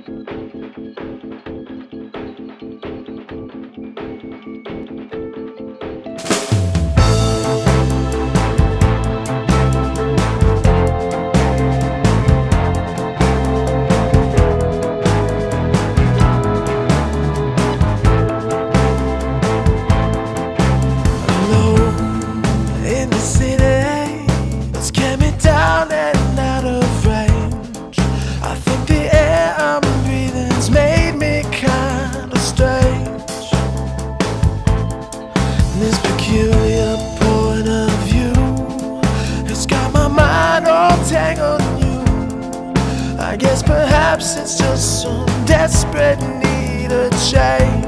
This peculiar point of view has got my mind all tangled in you. I guess perhaps it's just some desperate need of change.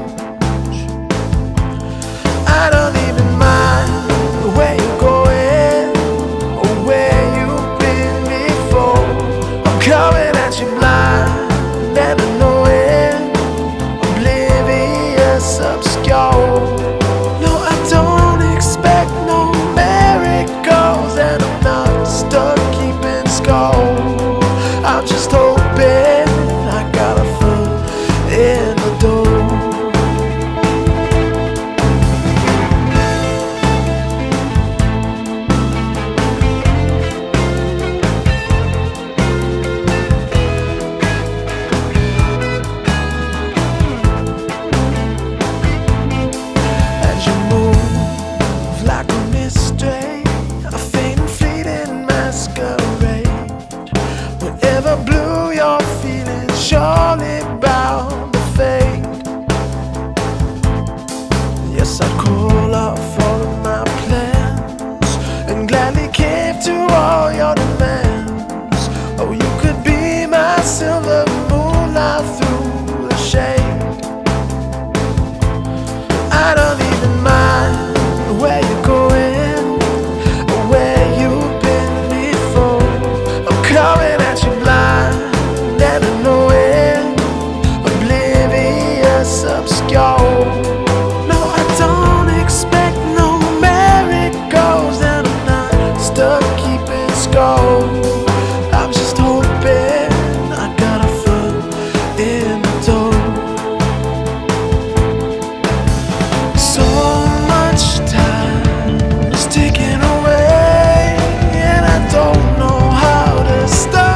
I don't even mind where you're going or where you've been before. I'm coming at you blind, never knowing, oblivious, obscure. I'm just hoping I got a foot in the door. As you move like a mystery, a faint and fleeting masquerade. Whatever blew your feelings, surely bound to fade. Yes, I'd call off all of my plans and gladly cave to all your demands. Oh, you could be my silver moonlight through the shade. I don't even mind where you're going or where you've been before. I'm coming at you blind, never knowing, oblivious, obscure. No, I don't expect no miracles, and I'm not stuck keeping score. I'm just hoping I got a foot in the door. So much time is ticking away, and I don't know how to stop.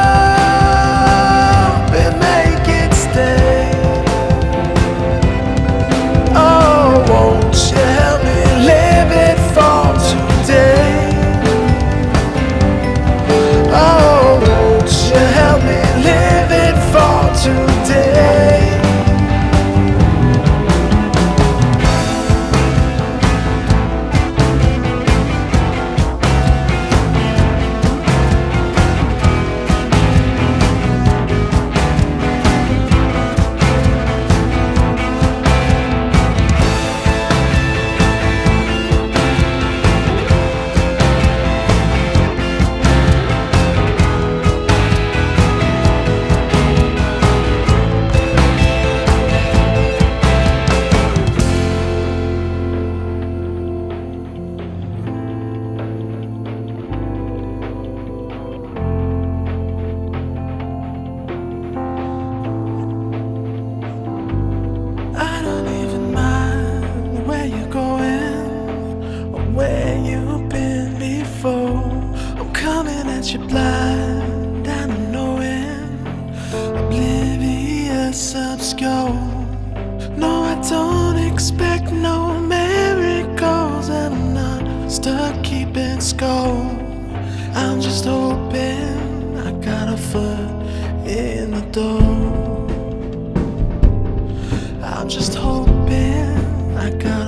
Where you've been before. I'm coming at you blind and unknowing, oblivious, obscure. No, I don't expect no miracles, and I'm not stuck keeping score. I'm just hoping I got a foot in the door. I'm just hoping I got